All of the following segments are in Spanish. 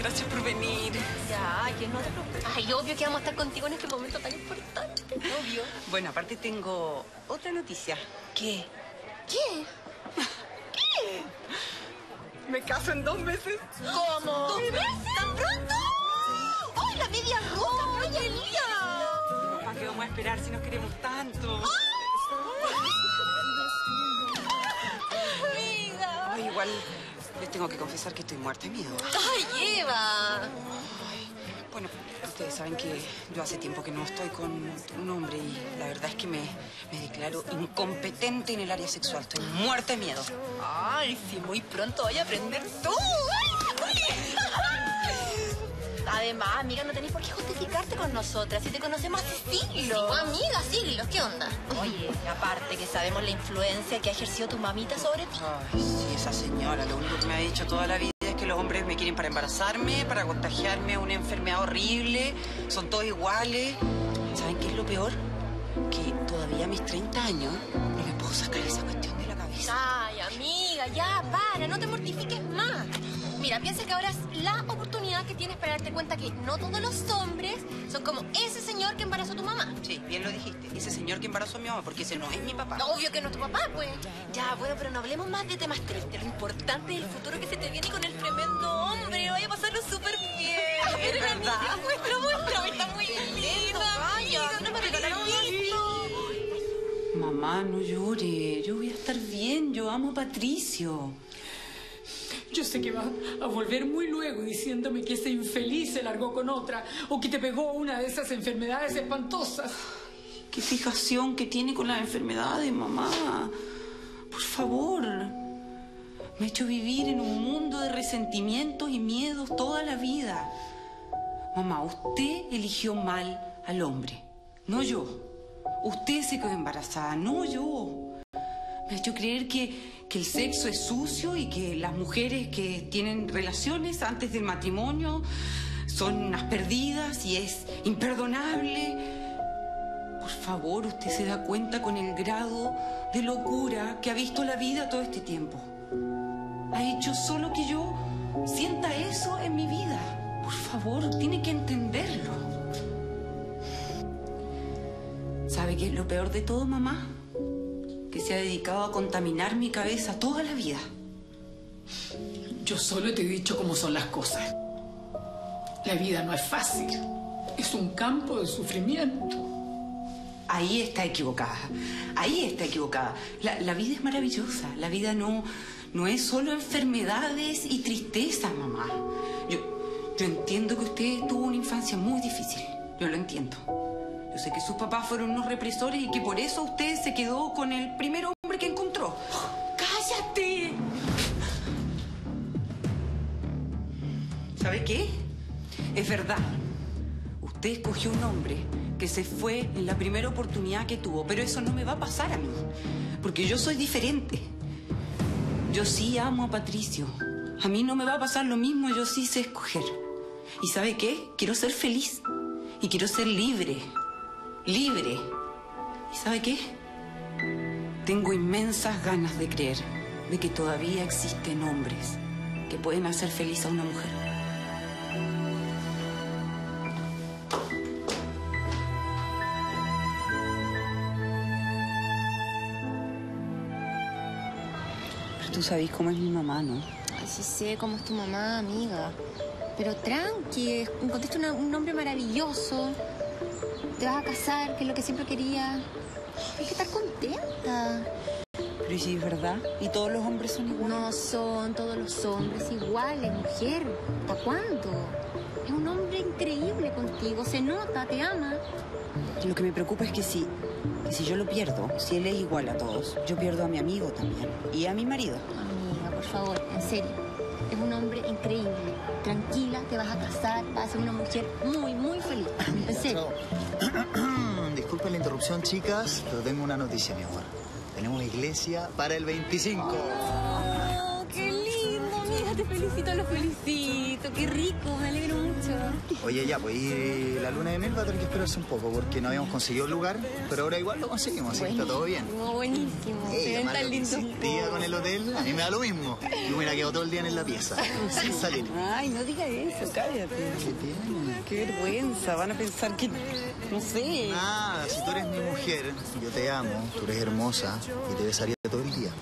Gracias por venir. Ya, que no te preocupes. Ay, obvio que vamos a estar contigo en este momento tan importante. Obvio. Bueno, aparte tengo otra noticia. ¿Qué? ¿Qué? ¿Qué? Me caso en 2 meses. ¿Cómo? ¿2 meses? ¿Tan pronto? ¡Ay, la media roja, Rogelía! ¿Para qué vamos a esperar si nos queremos tanto? ¡Amiga! Ay, igual les tengo que confesar que estoy muerta de miedo. ¡Ay, Eva! Ay, bueno, ustedes saben que yo hace tiempo que no estoy con un hombre y la verdad es que me declaro incompetente en el área sexual. Estoy muerta de miedo. Ay, sí, muy pronto voy a aprender tú. Además, amiga, no tenés por qué justificarte con nosotras si te conocemos hace siglos. Sí, amiga, siglos, ¿qué onda? Oye, aparte que sabemos la influencia que ha ejercido tu mamita sobre ti. Ay, sí, esa señora, lo único que me ha dicho toda la vida es que los hombres me quieren para embarazarme, para contagiarme una enfermedad horrible, son todos iguales. ¿Saben qué es lo peor? Que todavía a mis 30 años no me puedo sacar esa cuestión de la cabeza. Ay, amiga, ya, para, no te mortifiques más. Mira, piensa que ahora es la oportunidad que tienes para darte cuenta que no todos los hombres son como ese señor que embarazó a tu mamá. Sí, bien lo dijiste. Ese señor que embarazó a mi mamá, porque ese no es mi papá. No, obvio que no es tu papá, pues. Ya, bueno, pero no hablemos más de temas tristes. Lo importante es el futuro que se te viene con el tremendo hombre. Vaya a pasarlo súper bien. ¿Es verdad? Muestra, está muy linda. Vaya, no me regalaron Mamá, no llore. Yo voy a estar bien. Yo amo a Patricio. Yo sé que va a volver muy luego diciéndome que ese infeliz se largó con otra o que te pegó una de esas enfermedades espantosas. Qué fijación que tiene con las enfermedades, mamá. Por favor. Me ha hecho vivir en un mundo de resentimientos y miedos toda la vida. Mamá, usted eligió mal al hombre, no yo. Usted se quedó embarazada, no yo. Me ha hecho creer que el sexo es sucio y que las mujeres que tienen relaciones antes del matrimonio son unas perdidas y es imperdonable. Por favor, usted se da cuenta con el grado de locura que ha visto la vida todo este tiempo. Ha hecho solo que yo sienta eso en mi vida. Por favor, tiene que entenderlo. ¿Sabe qué es lo peor de todo, mamá? Que se ha dedicado a contaminar mi cabeza toda la vida. Yo solo te he dicho cómo son las cosas. La vida no es fácil. Es un campo de sufrimiento. Ahí está equivocada. Ahí está equivocada. La vida es maravillosa. La vida no es solo enfermedades y tristezas, mamá. Yo entiendo que usted tuvo una infancia muy difícil. Yo lo entiendo. Yo sé que sus papás fueron unos represores y que por eso usted se quedó con el primer hombre que encontró. ¡Cállate! ¿Sabe qué? Es verdad. Usted escogió un hombre que se fue en la primera oportunidad que tuvo, pero eso no me va a pasar a mí, porque yo soy diferente. Yo sí amo a Patricio. A mí no me va a pasar lo mismo, yo sí sé escoger. ¿Y sabe qué? Quiero ser feliz y quiero ser libre. Libre. ¿Y sabe qué? Tengo inmensas ganas de creer de que todavía existen hombres que pueden hacer feliz a una mujer. Pero tú sabes cómo es mi mamá, ¿no? Ay, sí sé cómo es tu mamá, amiga. Pero tranqui, encontraste un hombre maravilloso. Te vas a casar, que es lo que siempre quería. Hay que estar contenta. Pero ¿y si es verdad? ¿Y todos los hombres son iguales? No son todos los hombres iguales, mujer. ¿Hasta cuándo? Es un hombre increíble contigo, se nota, te ama. Lo que me preocupa es que si yo lo pierdo, si él es igual a todos, yo pierdo a mi amigo también y a mi marido. Amiga, por favor, en serio. Es un hombre increíble. Tranquila, te vas a casar, vas a ser una mujer muy, muy feliz. En serio. Disculpen la interrupción, chicas, pero tengo una noticia, mi amor. Tenemos iglesia para el 25. Oh, qué lindo, amiga. Te Lo felicito. Qué rico, me alegro mucho. Oye, ya, pues y la luna de miel va a tener que esperarse un poco porque no habíamos conseguido el lugar, pero ahora igual lo conseguimos, así que está todo bien. Buenísimo. Se ven tan lindos. Día con el hotel, a mí me da lo mismo. Yo me hubiera quedado todo el día en la pieza, sin salir. Ay, no diga eso, cállate. ¿Qué tiene? Qué vergüenza, van a pensar que... No sé. Nada, si tú eres mi mujer, yo te amo, tú eres hermosa y te besaría todo el día.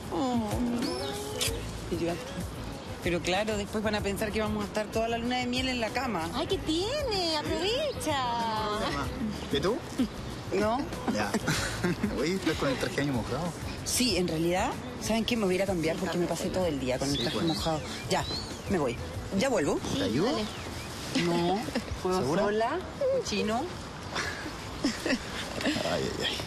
Y yo, pero claro, después van a pensar que vamos a estar toda la luna de miel en la cama. Ay, ¿qué tiene? Aprovecha. ¿Y tú? ¿No? Ya. Oye, ¿estás con el traje de baño mojado? Sí, en realidad, ¿saben qué? Me voy a ir a cambiar porque me pasé todo el día con el traje mojado. Ya, me voy. Ya vuelvo. ¿Te ayudo? Dale. No, puedo ¿Segura? sola, chino. Ay, ay, ay.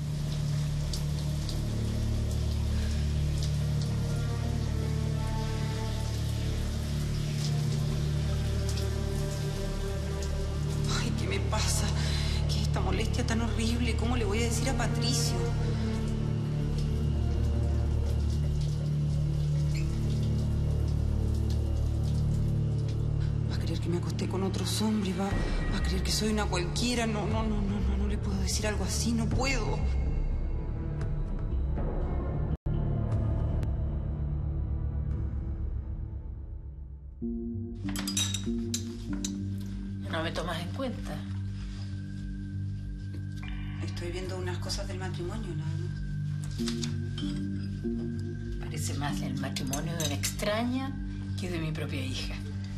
Ay, ¿qué me pasa? ¿Qué es esta molestia tan horrible? ¿Cómo le voy a decir a Patricio? Va a creer que me acosté con otros hombres, va a creer que soy una cualquiera. No le puedo decir algo así, no puedo. No me tomas en cuenta. Estoy viendo unas cosas del matrimonio, nada más. Parece más el matrimonio de una extraña que de mi propia hija.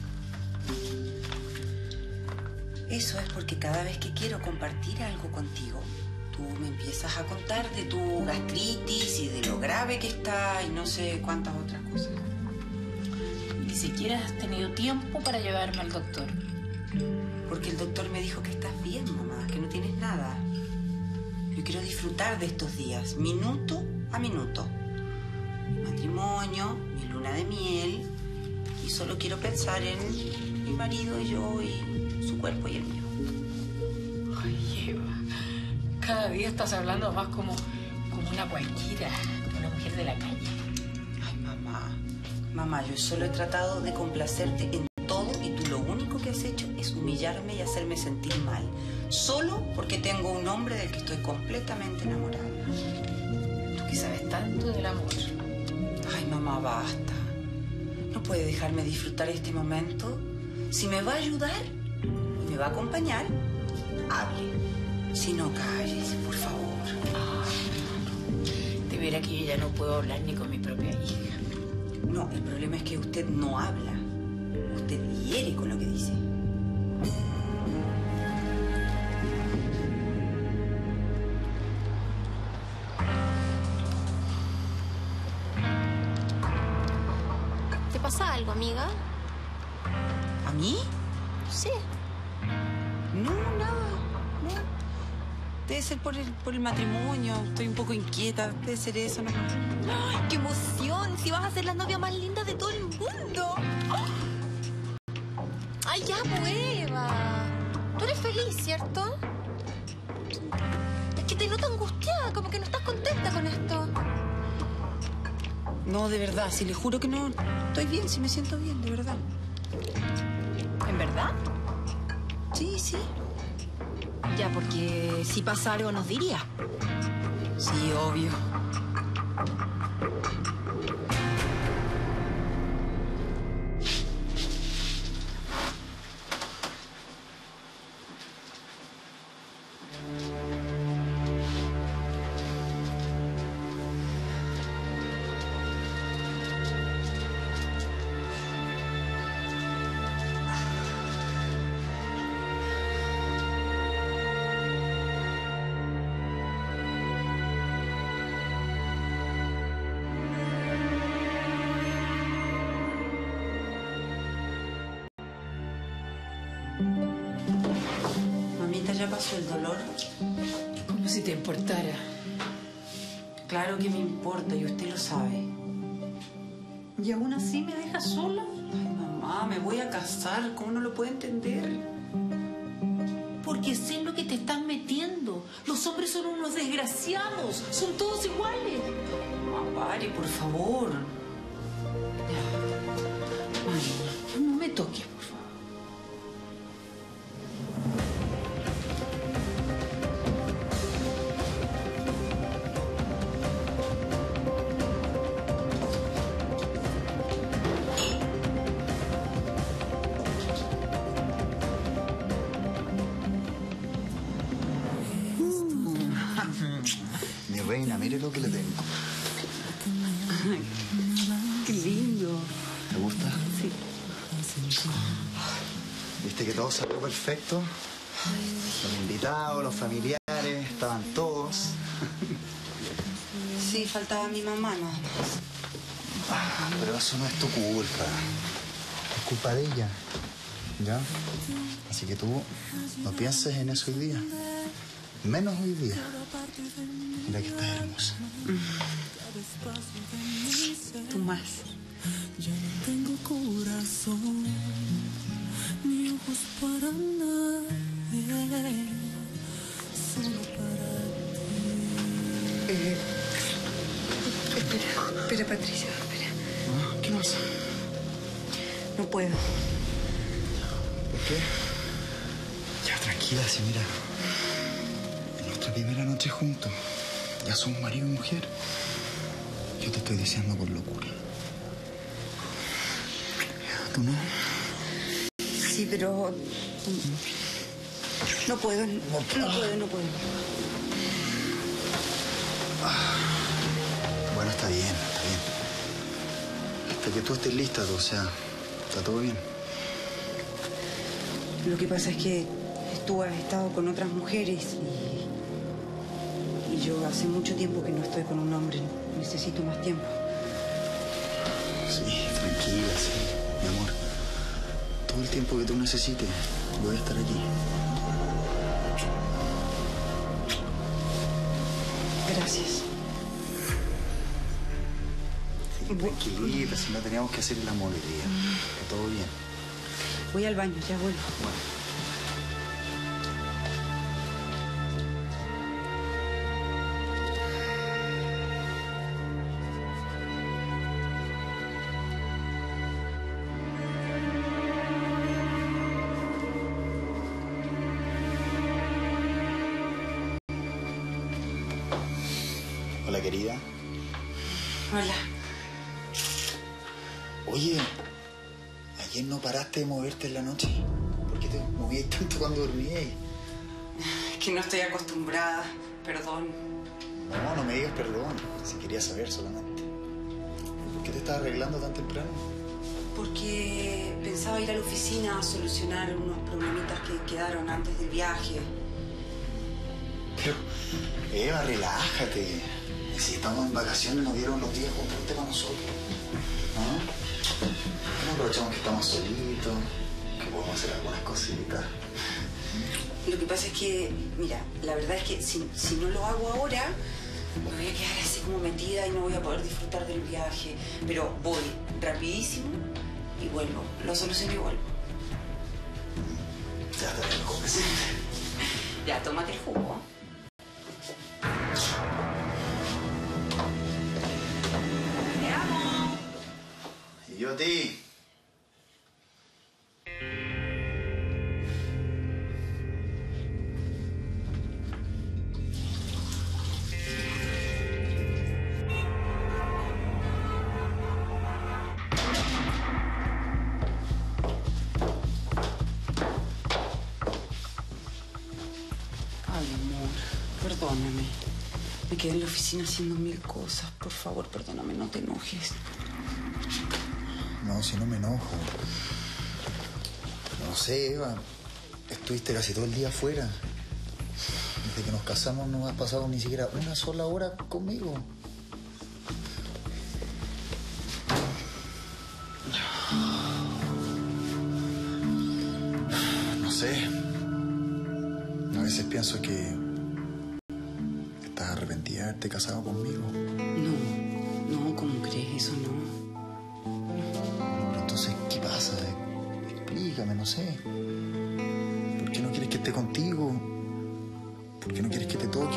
Eso es porque cada vez que quiero compartir algo contigo, tú me empiezas a contar de tu gastritis y de lo grave que está y no sé cuántas otras cosas. Ni siquiera has tenido tiempo para llevarme al doctor. Porque el doctor me dijo que estás bien, mamá, que no tienes nada. Yo quiero disfrutar de estos días, minuto a minuto. Mi matrimonio, mi luna de miel, y solo quiero pensar en mi marido y yo y su cuerpo y el mío. Ay, Eva, cada día estás hablando más como una cualquiera, una mujer de la calle. Ay, mamá, yo solo he tratado de complacerte en todo y tú lo único que has hecho es humillarme y hacerme sentir mal. Solo porque tengo un hombre del que estoy completamente enamorada. Tú que sabes tanto del amor. Ay, mamá, basta. ¿No puede dejarme disfrutar este momento? Si me va a ayudar y me va a acompañar, hable. Si no, cállese, por favor. De veras que yo ya no puedo hablar ni con mi propia hija. No, el problema es que usted no habla. Usted hiere con lo que dice. ¿Te pasa algo, amiga? ¿A mí? Sí. No, nada. No. Debe ser por el matrimonio. Estoy un poco inquieta. Debe ser eso nomás. ¡Ay, qué emoción! Si vas a ser la novia más linda de todo el mundo. ¡Ay, ya, Eva! Tú eres feliz, ¿cierto? Es que te noto angustiada, como que no estás contenta con esto. No, de verdad. Si le juro que no estoy bien, si me siento bien, de verdad. ¿En verdad? Sí, sí. Ya, porque si pasa algo nos diría. Sí, obvio. Mamita, ¿ya pasó el dolor? Como si te importara. Claro que me importa y usted lo sabe. ¿Y aún así me dejas sola? Ay, mamá, me voy a casar. ¿Cómo no lo puede entender? Porque sé lo que te estás metiendo. Los hombres son unos desgraciados. Son todos iguales. Mamá, pare, por favor. Ya. Ay, toques, por favor. Mi reina, mire lo que le tengo. Ay, qué lindo. ¿Te gusta? Sí. ¿Viste que todo salió perfecto? Los invitados, los familiares, estaban todos. Sí, faltaba mi mamá nada más. Pero eso no es tu culpa. Es culpa de ella. ¿Ya? Así que tú no pienses en eso hoy día. Menos hoy día. Mira que estás hermosa. Tú más. Ya no tengo corazón ni ojos para nadie, solo para ti. Espera, Patricia, espera. ¿Qué pasa? No puedo. ¿Por qué? Ya, tranquila, sí, mira. En nuestra primera noche juntos. Ya somos marido y mujer. Yo te estoy diciendo por locura. ¿Tú no? Sí, pero... No puedo, no puedo. Bueno, está bien, está bien. Hasta que tú estés lista, o sea, está todo bien. Lo que pasa es que tú has estado con otras mujeres y yo hace mucho tiempo que no estoy con un hombre. Necesito más tiempo. Sí, tranquila, sí, mi amor. Todo el tiempo que tú necesites, voy a estar aquí. Gracias. Sí, tranquilita, si no teníamos que hacer el amor hoy día. Está todo bien. Voy al baño, ya vuelvo. Hola, querida. Hola. Oye, ayer no paraste de moverte en la noche. ¿Por qué te movías tanto cuando dormías? Es que no estoy acostumbrada. Perdón. No, no me digas perdón. Si quería saber solamente. ¿Por qué te estás arreglando tan temprano? Porque pensaba ir a la oficina a solucionar unos problemitas que quedaron antes del viaje. Pero, Eva, relájate. Si estamos en vacaciones, nos dieron los días juntos para nosotros. ¿No? ¿Cómo aprovechamos que estamos solitos? Que podemos hacer algunas cositas. Lo que pasa es que, mira, la verdad es que si no lo hago ahora, me voy a quedar así como metida y no voy a poder disfrutar del viaje. Pero voy rapidísimo y vuelvo. Lo soluciono y vuelvo. Ya te lo comes. Ya, tómate el jugo. Te amo. Y yo a ti. Ay, amor, perdóname. Me quedé en la oficina haciendo mil cosas. Por favor, perdóname, no te enojes. No, si no me enojo. No sé, Eva. Estuviste casi todo el día afuera. Desde que nos casamos no has pasado ni siquiera una sola hora conmigo. No sé. A veces pienso que estás arrepentida de haberte casado conmigo. No, ¿cómo crees eso? No. Pero entonces, ¿qué pasa? Explícame, no sé. ¿Por qué no quieres que esté contigo? ¿Por qué no quieres que te toque?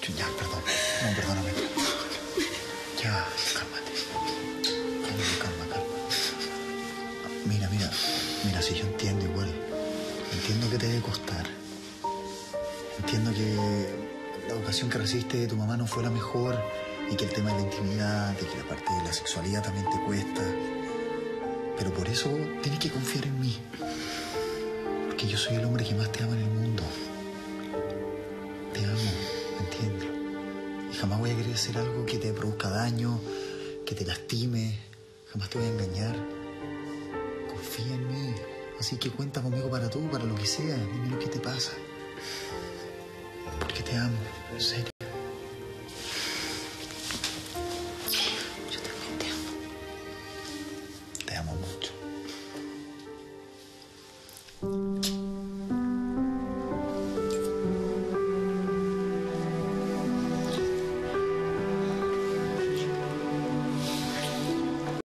Ya, perdón. No, perdóname. Ya, cálmate. Calma. Mira, si yo entiendo igual. Entiendo que te debe costar. Entiendo que la educación que recibiste de tu mamá no fue la mejor y que el tema de la intimidad, de que la parte de la sexualidad también te cuesta. Pero por eso tienes que confiar en mí. Porque yo soy el hombre que más te ama en el mundo. Te amo, entiendo. Y jamás voy a querer hacer algo que te produzca daño, que te lastime. Jamás te voy a engañar. Confía en mí. Así que cuenta conmigo para todo, para lo que sea. Dime lo que te pasa. Porque te amo, en serio.